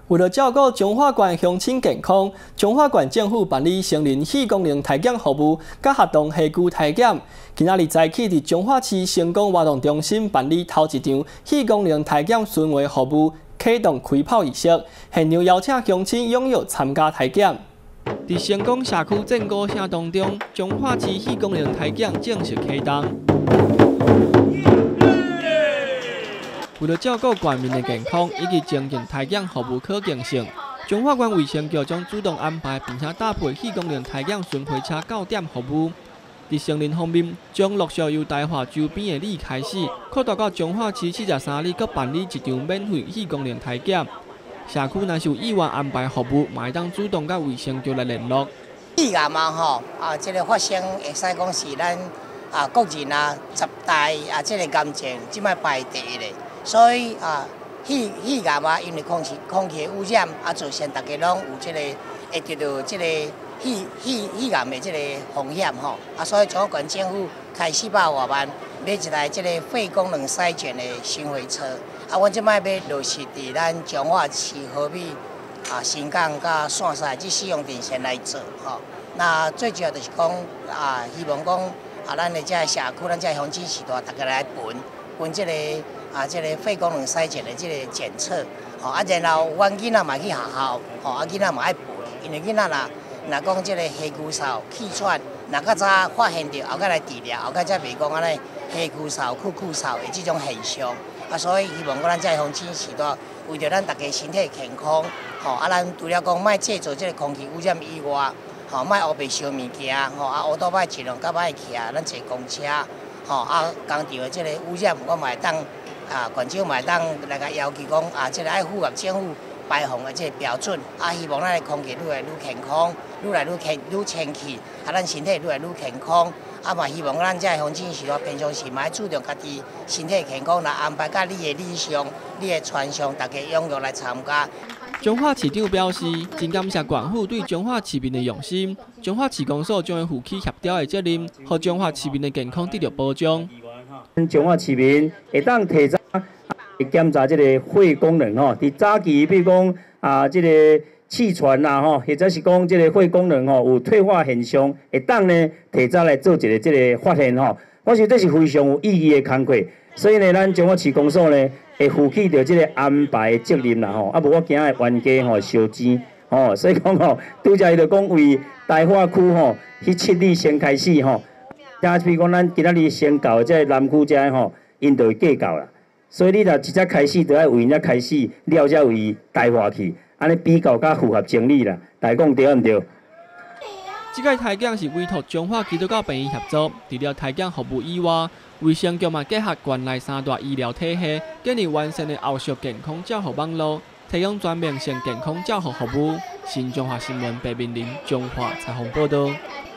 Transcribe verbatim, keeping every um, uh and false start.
为了照顾中华县乡亲健康，中华县政府办理成人肺功能体检服务，甲合同下肢体检。今仔日早起伫中华市成功活动中心办理头一场肺功能体检巡回服务启动开跑仪式，现场邀请乡亲踊跃参加体检。伫成功社区正高城当中，中华市肺功能体检正式启动。 为了照顾县民的健康以及增进体检服务可行性，中华县卫生局将主动安排并且搭配肺功能体检巡回车到点服务。伫成人方面，将陆续由台华周边的里开始，扩大到中华市四十三里，搁办理一场免费肺功能体检。社区若是有意愿安排服务，嘛会当主动甲卫生局来联络。 肺癌嘛吼，啊，这个发生会使讲是咱啊国人啊十大啊这个癌症，即摆排第一嘞。 所以啊，肺肺癌啊，因为空气空气污染啊，造成大家拢有这个会得到这个肺肺肺癌的这个风险吼。啊，所以中国政府开四百多万买一台这个肺功能筛检的巡回车。啊，阮即摆要落实伫咱彰化市河美啊新港甲线西这四用电线来做吼。那最主要就是讲啊，希望讲啊，咱的这社区，咱这乡亲时代，大家来分分这个。 啊，这个肺功能筛检的这个检测，吼啊，然后阮囡仔嘛去学校，吼啊，囡仔嘛爱陪，因为囡仔啦，若讲这个下骨嗽、气喘，若较早发现着，后摆来治疗，后摆才袂讲安尼下骨嗽、酷酷嗽的这种现象。啊，所以希望讲咱这乡亲时代，为着咱大家身体健康，吼啊，咱除了讲莫制造这个空气污染以外，吼莫黑白烧物件，吼啊，乌倒摆尽量较歹骑啊，咱坐公车，吼啊，工厂的这个污染，我嘛会当。 啊，县长嘛当来个要求讲啊，即个爱符合政府排放的即个标准，啊，希望咱的空气愈来愈健康，愈来愈清愈清气，啊，咱身体愈来愈健康，啊嘛希望咱这乡亲时代平常时嘛爱注重家己身体健康，来安排甲你的理想、你的传承，大家踊跃来参加。 彰化市长表示，真感谢县府对彰化市民的用心，彰化市公所将会负起协调的责任，让彰化市民的健康得到保障。 彰化市民会当提早检查这个肺功能吼，伫早期比如讲啊，这个气喘啦吼，或者是讲这个肺功能吼有退化现象，会当呢提早来做一个这个发现吼。我想这是非常有意义的工作，所以呢，咱彰化市公所呢会负起着这个安排的责任啦吼。啊，无我惊会冤家吼烧钱吼，所以讲吼，拄则伊就讲为台化区吼去设立先开始吼。 加比如讲，咱今仔日先到这南区遮吼，因就会计较啦。所以你若一只开始，就要为人开始，了才为台化去，安尼比较较符合情理啦。大家讲对毋对？ 这个体检是委托彰化基督教病院协助，除了体检服务以外，卫生局嘛结合县内三大医疗体系，建立完善的后续健康照护网络，提供全面性健康照护服务。新彰化新闻白明林彰化采访报道。